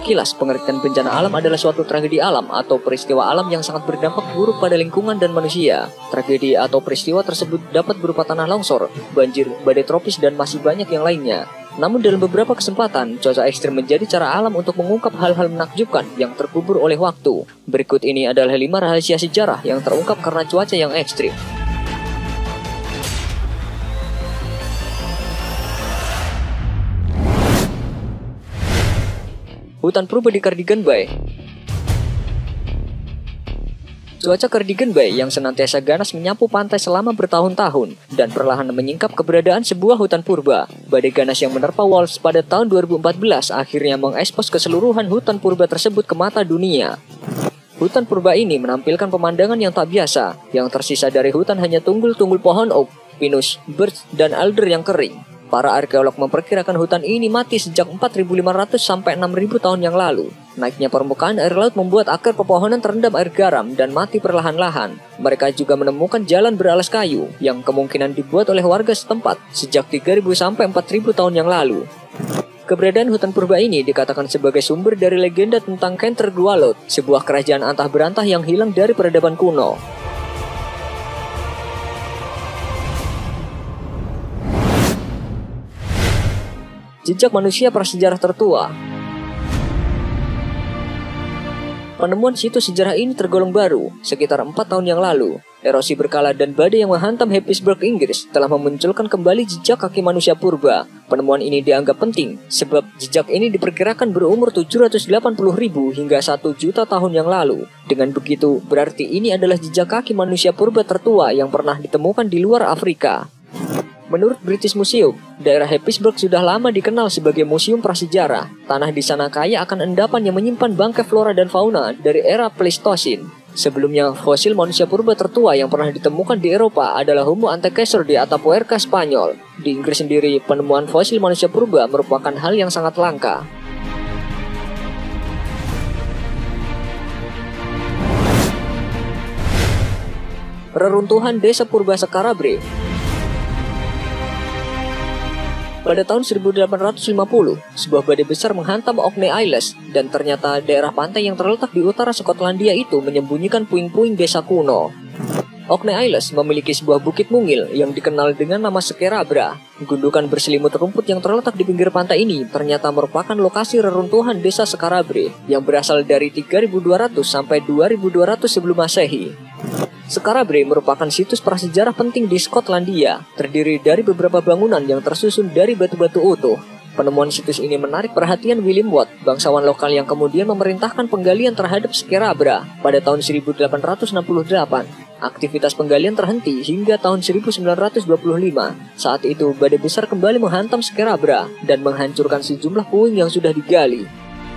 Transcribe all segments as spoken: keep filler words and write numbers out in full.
sekilas, pengertian bencana alam adalah suatu tragedi alam atau peristiwa alam yang sangat berdampak buruk pada lingkungan dan manusia. Tragedi atau peristiwa tersebut dapat berupa tanah longsor, banjir, badai tropis, dan masih banyak yang lainnya. Namun dalam beberapa kesempatan, cuaca ekstrim menjadi cara alam untuk mengungkap hal-hal menakjubkan yang terkubur oleh waktu. Berikut ini adalah lima rahasia sejarah yang terungkap karena cuaca yang ekstrim. Hutan purba di Cardigan Bay. Cuaca Cardigan Bay yang senantiasa ganas menyapu pantai selama bertahun-tahun dan perlahan menyingkap keberadaan sebuah hutan purba. Badai ganas yang menerpa Walsh pada tahun dua ribu empat belas akhirnya mengekspos keseluruhan hutan purba tersebut ke mata dunia. Hutan purba ini menampilkan pemandangan yang tak biasa. Yang tersisa dari hutan hanya tunggul-tunggul pohon oak, pinus, birch, dan alder yang kering. Para arkeolog memperkirakan hutan ini mati sejak empat ribu lima ratus sampai enam ribu tahun yang lalu. Naiknya permukaan air laut membuat akar pepohonan terendam air garam dan mati perlahan-lahan. Mereka juga menemukan jalan beralas kayu yang kemungkinan dibuat oleh warga setempat sejak tiga ribu sampai empat ribu tahun yang lalu. Keberadaan hutan purba ini dikatakan sebagai sumber dari legenda tentang Canter Gualot, sebuah kerajaan antah berantah yang hilang dari peradaban kuno. Jejak manusia prasejarah tertua. Penemuan situs sejarah ini tergolong baru, sekitar empat tahun yang lalu. Erosi berkala dan badai yang menghantam Happisburgh, Inggris telah memunculkan kembali jejak kaki manusia purba. Penemuan ini dianggap penting, sebab jejak ini diperkirakan berumur tujuh ratus delapan puluh ribu hingga satu juta tahun yang lalu. Dengan begitu, berarti ini adalah jejak kaki manusia purba tertua yang pernah ditemukan di luar Afrika. Menurut British Museum, daerah Happisburgh sudah lama dikenal sebagai museum prasejarah. Tanah di sana kaya akan endapan yang menyimpan bangkai flora dan fauna dari era Pleistosin. Sebelumnya, fosil manusia purba tertua yang pernah ditemukan di Eropa adalah Homo antecessor di Atapuerca, Spanyol. Di Inggris sendiri, penemuan fosil manusia purba merupakan hal yang sangat langka. Reruntuhan Desa Purba Skara Brae. Pada tahun seribu delapan ratus lima puluh, sebuah badai besar menghantam Orkney Isles, dan ternyata daerah pantai yang terletak di utara Skotlandia itu menyembunyikan puing-puing desa kuno. Orkney Isles memiliki sebuah bukit mungil yang dikenal dengan nama Skara Brae. Gundukan berselimut rumput yang terletak di pinggir pantai ini ternyata merupakan lokasi reruntuhan desa Skara Brae yang berasal dari tiga ribu dua ratus sampai dua ribu dua ratus sebelum Masehi. Skara Brae merupakan situs prasejarah penting di Skotlandia, terdiri dari beberapa bangunan yang tersusun dari batu-batu utuh. Penemuan situs ini menarik perhatian William Watt, bangsawan lokal yang kemudian memerintahkan penggalian terhadap Skara Brae pada tahun seribu delapan ratus enam puluh delapan. Aktivitas penggalian terhenti hingga tahun seribu sembilan ratus dua puluh lima. Saat itu, badai besar kembali menghantam Skara Brae dan menghancurkan sejumlah puing yang sudah digali.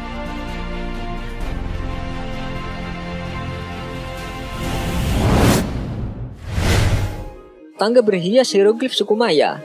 Tangga berhias hieroglif suku Maya.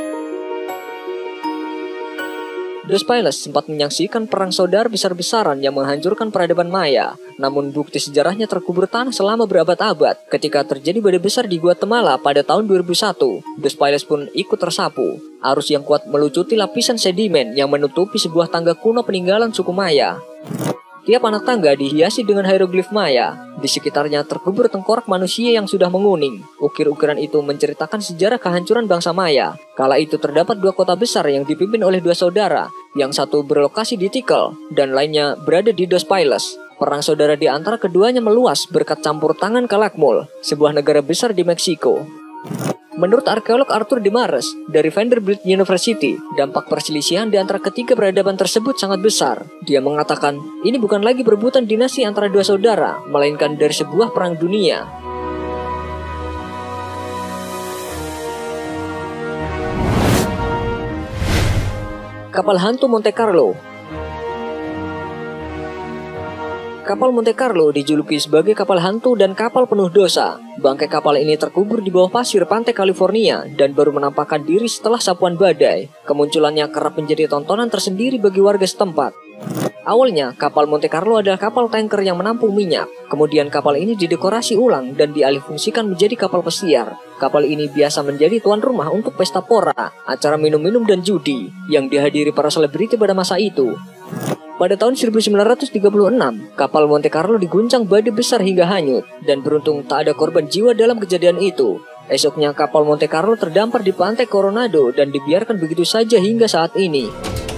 Dos Piles sempat menyaksikan perang saudara besar-besaran yang menghancurkan peradaban Maya. Namun bukti sejarahnya terkubur tanah selama berabad-abad. Ketika terjadi badai besar di Guatemala pada tahun dua ribu satu, Dos Piles pun ikut tersapu. Arus yang kuat melucuti lapisan sedimen yang menutupi sebuah tangga kuno peninggalan suku Maya. Tiap anak tangga dihiasi dengan hieroglif Maya. Di sekitarnya terkubur tengkorak manusia yang sudah menguning. Ukir-ukiran itu menceritakan sejarah kehancuran bangsa Maya. Kala itu terdapat dua kota besar yang dipimpin oleh dua saudara. Yang satu berlokasi di Tikal dan lainnya berada di Dos Piles. Perang saudara di antara keduanya meluas berkat campur tangan Calakmul, sebuah negara besar di Meksiko. Menurut arkeolog Arthur Demarais dari Vanderbilt University, dampak perselisihan di antara ketiga peradaban tersebut sangat besar. Dia mengatakan, ini bukan lagi perebutan dinasti antara dua saudara, melainkan dari sebuah perang dunia. Kapal hantu Monte Carlo. Kapal Monte Carlo dijuluki sebagai kapal hantu dan kapal penuh dosa. Bangkai kapal ini terkubur di bawah pasir pantai California dan baru menampakkan diri setelah sapuan badai. Kemunculannya kerap menjadi tontonan tersendiri bagi warga setempat. Awalnya, kapal Monte Carlo adalah kapal tanker yang menampung minyak. Kemudian kapal ini didekorasi ulang dan dialihfungsikan menjadi kapal pesiar. Kapal ini biasa menjadi tuan rumah untuk pesta pora, acara minum-minum dan judi, yang dihadiri para selebriti pada masa itu. Pada tahun seribu sembilan ratus tiga puluh enam, kapal Monte Carlo diguncang badai besar hingga hanyut, dan beruntung tak ada korban jiwa dalam kejadian itu. Esoknya kapal Monte Carlo terdampar di pantai Coronado dan dibiarkan begitu saja hingga saat ini.